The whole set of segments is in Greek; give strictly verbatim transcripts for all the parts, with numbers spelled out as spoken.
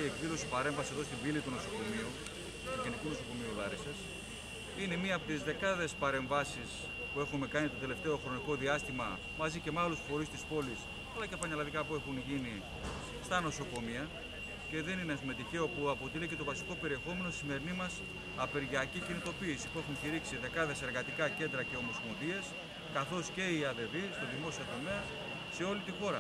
εκδήλωση παρέμβαση εδώ στην πύλη του νοσοκομείου, του Γενικού Νοσοκομείου Λάρισσας. Είναι μία από τις δεκάδες παρεμβάσεις που έχουμε κάνει το τελευταίο χρονικό διάστημα μαζί και με άλλους φορείς της πόλης, αλλά και πανελλαδικά που έχουν γίνει στα νοσοκομεία. Και δεν είναι με τυχαίο που αποτελεί και το βασικό περιεχόμενο στη σημερινή μας απεργιακή κινητοποίηση, που έχουν κηρύξει δεκάδες εργατικά κέντρα και ομοσπονδίες, καθώς και οι ΑΔΒ στο δημόσιο τομέα σε όλη τη χώρα.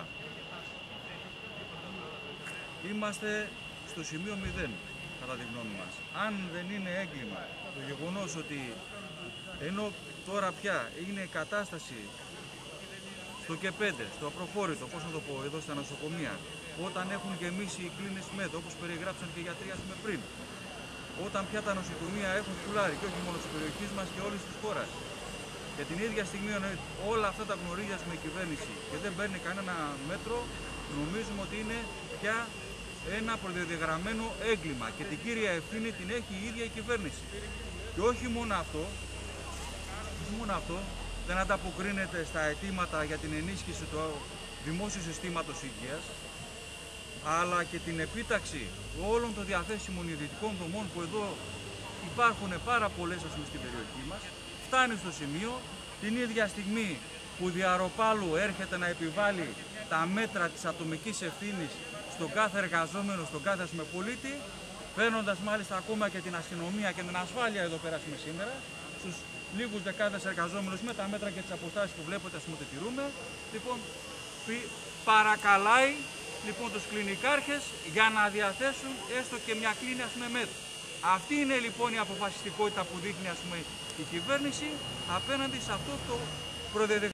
Είμαστε στο σημείο μηδέν, κατά τη γνώμη μας. Αν δεν είναι έγκλημα το γεγονός ότι ενώ τώρα πια είναι η κατάσταση στο και πέντε, στο απροχώρητο, πώς να το πω, εδώ στα νοσοκομεία, όταν έχουν γεμίσει οι κλίνες ΜΕΔ, όπως περιγράψαν και οι γιατροί με πριν, όταν πια τα νοσοκομεία έχουν φουλάρει και όχι μόνο της περιοχής μας και όλης της χώρας, και την ίδια στιγμή όλα αυτά τα γνωρίζουμε η κυβέρνηση και δεν παίρνει κανένα μέτρο, νομίζουμε ότι είναι πια ένα προδιαγραμμένο έγκλημα και την κύρια ευθύνη την έχει η ίδια η κυβέρνηση. Και όχι μόνο αυτό, όχι μόνο αυτό, δεν ανταποκρίνεται στα αιτήματα για την ενίσχυση του δημόσιου συστήματος υγείας, αλλά και την επίταξη όλων των διαθέσιμων ιδιωτικών δομών που εδώ υπάρχουν πάρα πολλές ας πούμε, στην περιοχή μας, φτάνει στο σημείο την ίδια στιγμή που διαρροπάλου έρχεται να επιβάλλει τα μέτρα της ατομικής ευθύνης στον κάθε εργαζόμενο, στον κάθε ας πούμε, πολίτη, παίρνοντας μάλιστα ακόμα και την αστυνομία και την ασφάλεια εδώ πέρα ας πούμε, σήμερα, στους λίγους δεκάδες εργαζόμενους με τα μέτρα και τις αποστάσεις που βλέπετε ας πούμε, ότι τηρούμε, λοιπόν, παρακαλάει λοιπόν τους κλινικάρχες για να διαθέσουν έστω και μια κλίνη ας πούμε ΜΕΔ. Αυτή είναι λοιπόν η αποφασιστικότητα που δείχνει ας πούμε η κυβέρνηση απέναντι σε αυτό το προδιαδεγμένο